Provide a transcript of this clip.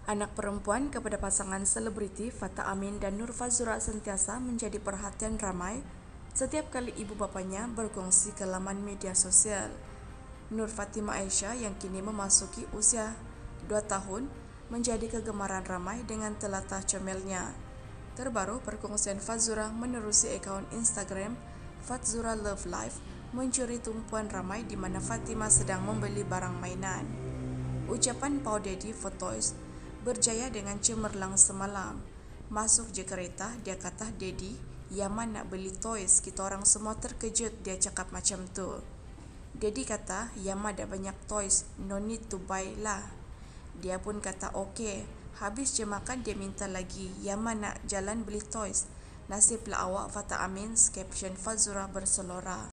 Anak perempuan kepada pasangan selebriti Fatah Amin dan Nur Fazura sentiasa menjadi perhatian ramai setiap kali ibu bapanya berkongsi ke laman media sosial. Nur Fatimah Aisyah yang kini memasuki usia 2 tahun menjadi kegemaran ramai dengan telatah comelnya. Terbaru, perkongsian Fazura menerusi akaun Instagram Fazura Love Life mencuri tumpuan ramai di mana Fatimah sedang membeli barang mainan. Ucapan Pau Daddy for Toys berjaya dengan cemerlang semalam. Masuk je kereta, dia kata Daddy, Yaman nak beli toys, kita orang semua terkejut dia cakap macam tu. Daddy kata, Yaman ada banyak toys, no need to buy lah. Dia pun kata okey, habis je makan dia minta lagi, Yaman nak jalan beli toys. Nasiblah awak Fatah Amin, caption Fazura berselora.